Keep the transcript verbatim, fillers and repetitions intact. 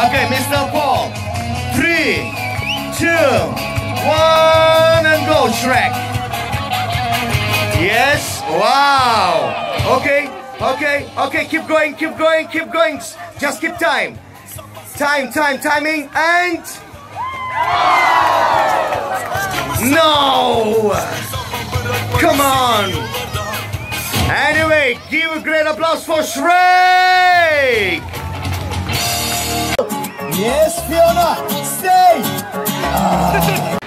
Okay, Mister Paul. Three, two, one, and go, Shrek. Yes. Wow. Okay. Okay. Okay. Keep going. Keep going. Keep going. Just keep time. Time. Time. Timing. And no. Come on. Anyway, give a great applause for Shrek. Yes, Fiona, stay! Ah.